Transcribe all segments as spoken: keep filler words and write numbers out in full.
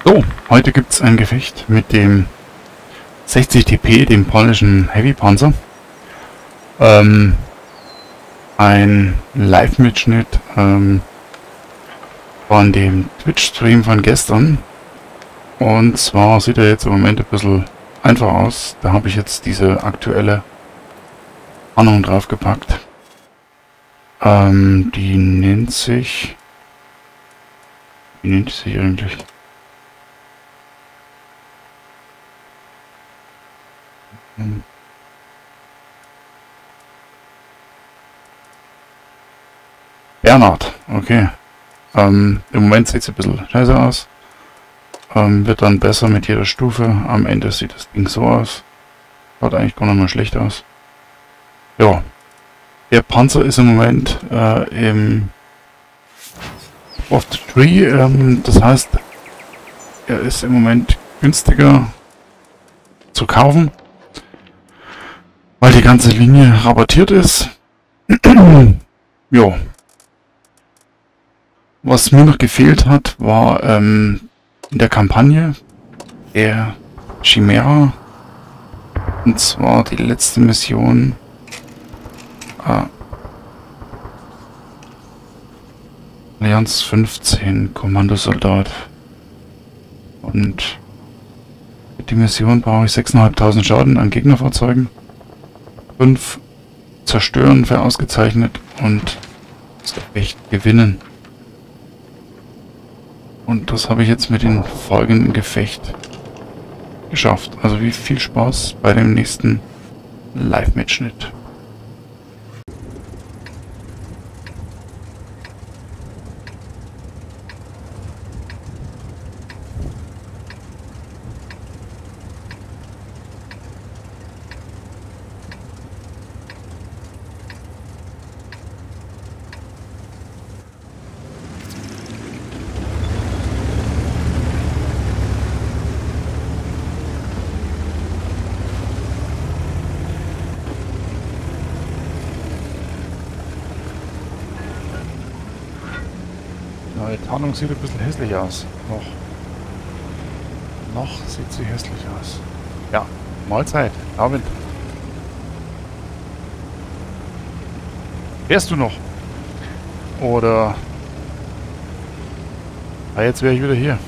So, heute gibt es ein Gefecht mit dem sechzig T P, dem polnischen Heavy Panzer. Ähm, ein Live-Mitschnitt ähm, von dem Twitch-Stream von gestern. Und zwar sieht er jetzt im Moment ein bisschen einfach aus. Da habe ich jetzt diese aktuelle Warnung draufgepackt. Ähm, die nennt sich... Wie nennt sie sich eigentlich? Hm. Bernhard, okay. Ähm, im Moment sieht es ein bisschen scheiße aus. Ähm, wird dann besser mit jeder Stufe. Am Ende sieht das Ding so aus. Schaut eigentlich gar nicht mal schlecht aus. Ja. Der Panzer ist im Moment äh, im Off the Tree. Ähm, das heißt, er ist im Moment günstiger zu kaufen, weil die ganze Linie rabattiert ist. Ja. Was mir noch gefehlt hat, war ähm, in der Kampagne der Chimera. Und zwar die letzte Mission. Äh, Allianz fünfzehn, Kommandosoldat. Und für die Mission brauche ich sechstausendfünfhundert Schaden an Gegnerfahrzeugen. fünf zerstören wäre ausgezeichnet und das Gefecht gewinnen. Und das habe ich jetzt mit dem folgenden Gefecht geschafft. Also wie viel Spaß bei dem nächsten Live-Mitschnitt. Die Tarnung sieht ein bisschen hässlich aus. Noch. Noch sieht sie hässlich aus. Ja, Mahlzeit, David. Fährst du noch? Oder... Ah, jetzt wäre ich wieder hier.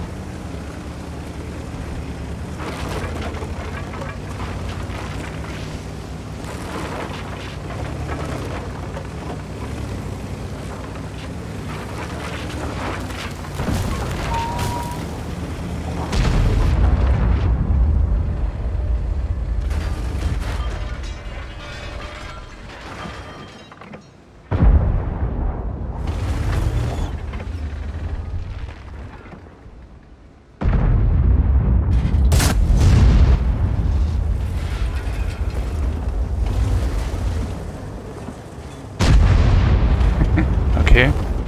Okay.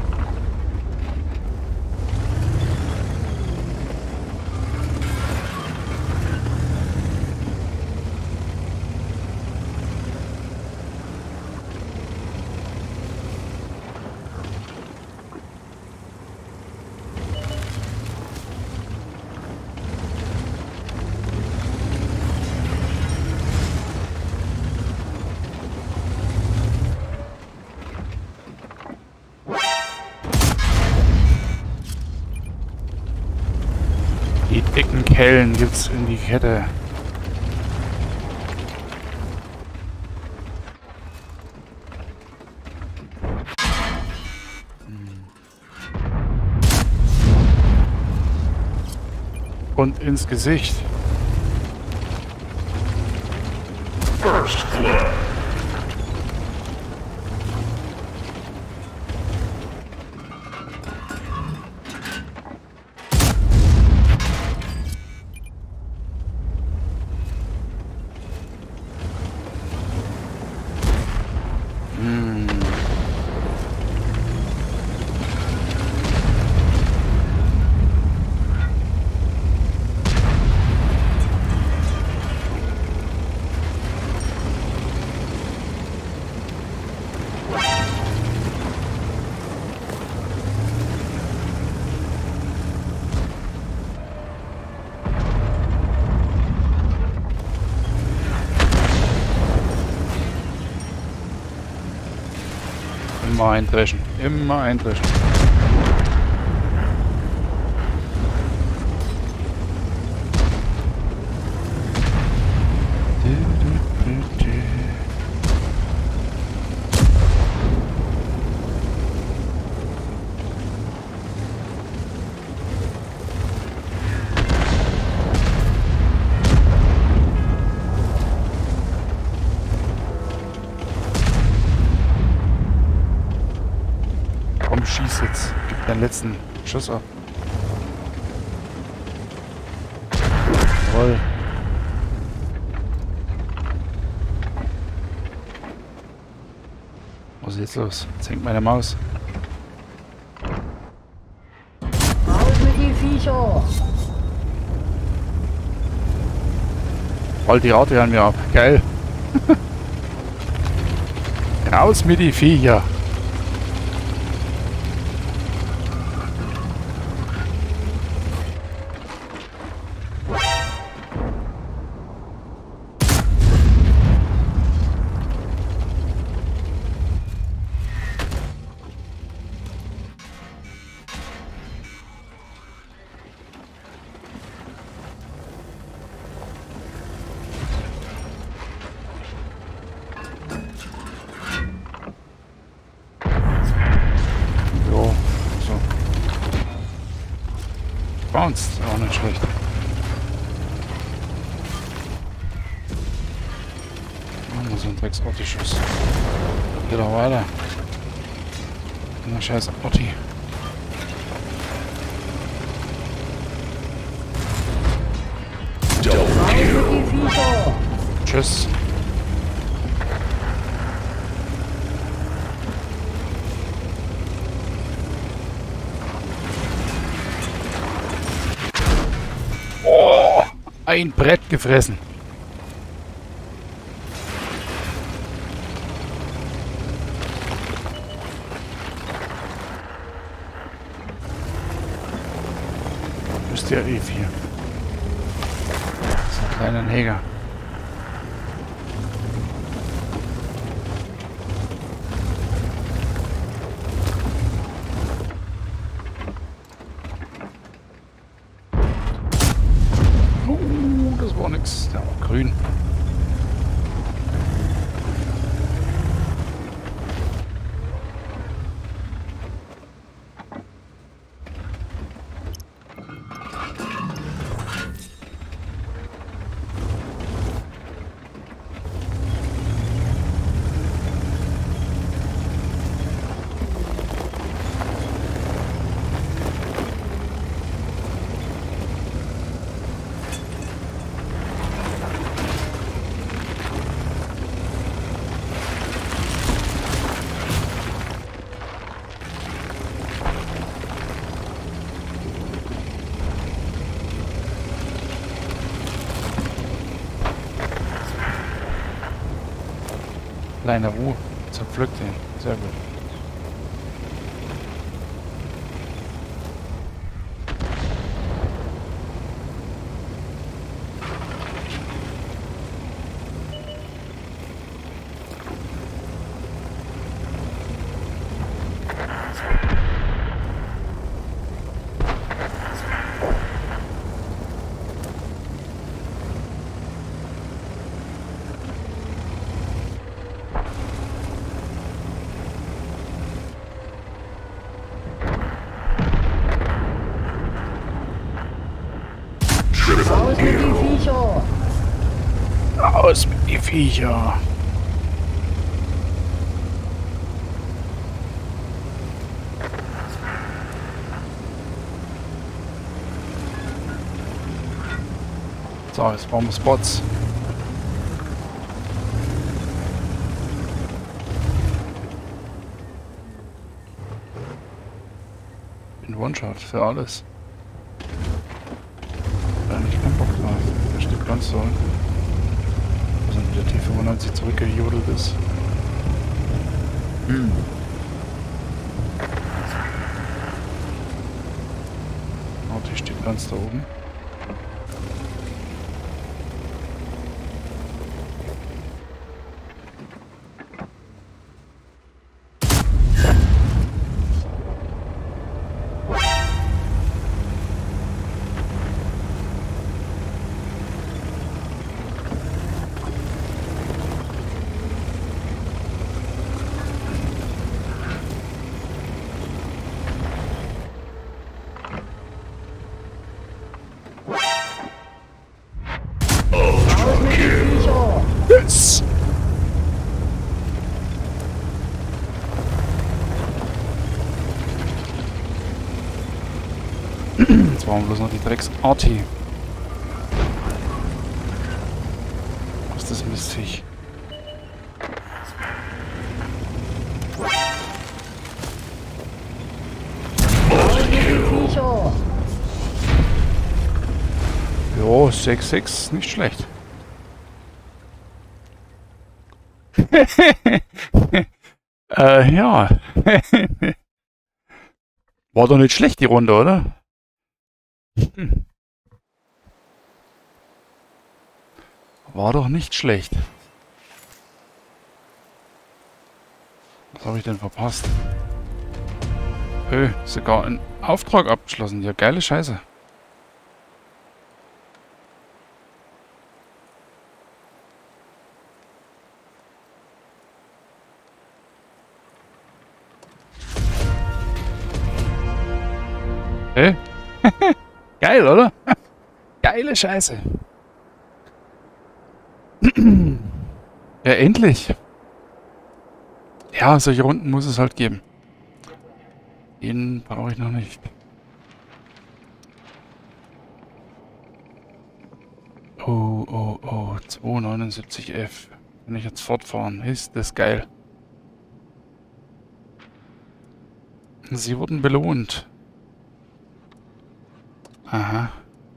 Die dicken Kellen gibt's in die Kette. Und ins Gesicht. First Blood. Immer eindreschen. Immer eindreschen. Schieß jetzt. Gib deinen letzten Schuss ab. Jawohl. Was ist jetzt los? Jetzt hängt meine Maus. Raus mit die Viecher! Roll die Rate an mir ab. Geil. Raus mit die Viecher. Bounced, auch nicht schlecht. Machen wir so ein Drecks-Otti-Schuss. Geht doch weiter. Na scheiß Otti. Tschüss. Oh, ein Brett gefressen. Wo ist der E vier? Das ist ein kleiner Neger. Das war nix, der war grün. Kleiner Ruhe, zerpflückt ihn. Sehr gut. Raus mit die Viecher! Aus mit die Viecher! So, jetzt brauchen wir Spots. Ein One-Shot für alles. Da habe ich keinen Bock drauf. Da steht ganz so. Also der T fünfundneunzig zurückgejodelt ist. Hm. Auto steht ganz da oben. Jetzt brauchen wir bloß noch die Drecks-Arti. Was ist das Mistviech? Raus mit die Viecher! Jo, sechs sechs, nicht schlecht. äh, ja. War doch nicht schlecht, die Runde, oder? Hm. War doch nicht schlecht. Was habe ich denn verpasst? Öh, sogar ein Auftrag abgeschlossen. Ja, geile Scheiße. Hä? Geil, oder? Geile Scheiße. Ja, endlich. Ja, solche Runden muss es halt geben. Den brauche ich noch nicht. Oh, oh, oh. zweihundertneunundsiebzig F. Wenn ich jetzt fortfahren, ist das geil. Sie wurden belohnt. Aha.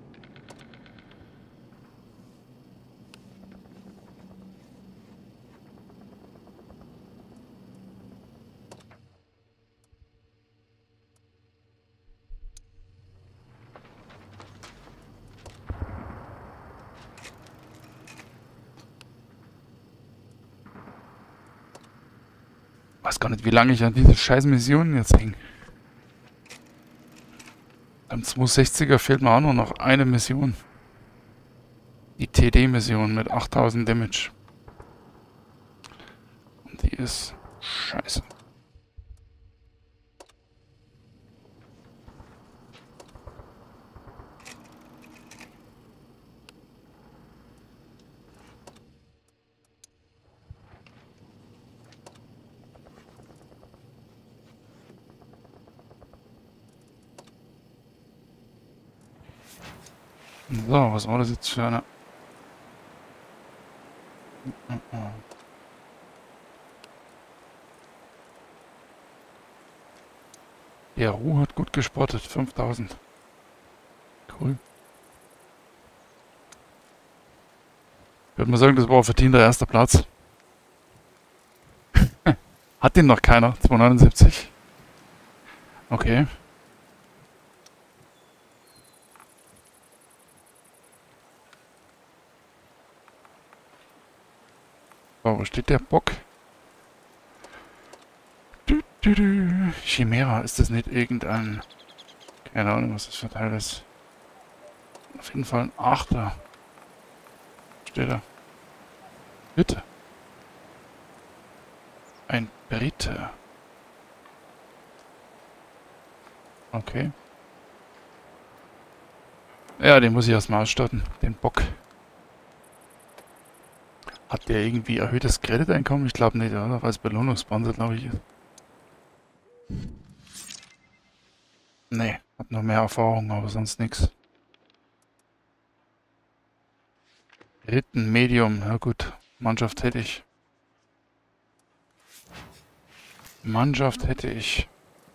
Ich weiß gar nicht, wie lange ich an diese scheiß Missionen jetzt hänge. Am zweihundertsechziger fehlt mir auch nur noch eine Mission. Die T D-Mission mit achttausend Damage. Und die ist scheiße. So, was war das jetzt für eine... Der Ruh hat gut gespottet, fünftausend. Cool. Ich würde mal sagen, das war ein verdienter erster Platz. Hat den noch keiner, zweihundertneunundsiebzig. Okay. Wo steht der Bock? Du, du, du. Chimera, ist das nicht irgendein... Keine Ahnung, was das für Teil ist. Auf jeden Fall ein Achter. Steht da. Bitte. Ein Brite. Okay. Ja, den muss ich erstmal ausstatten. Den Bock. Hat der irgendwie erhöhtes Krediteinkommen? Ich glaube nicht, oder? Als Belohnungssponsor, glaube ich. Nee, hat noch mehr Erfahrung, aber sonst nichts. Ritten, Medium, ja gut. Mannschaft hätte ich. Mannschaft hätte ich.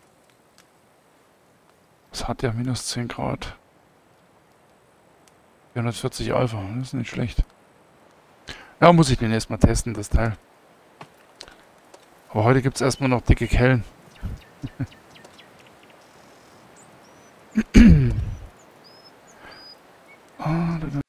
Was hat der? Minus zehn Grad. vierhundertvierzig Alpha, das ist nicht schlecht. Ja, muss ich den erstmal testen, das Teil. Aber heute gibt es erstmal noch dicke Kellen. Ah, da, da,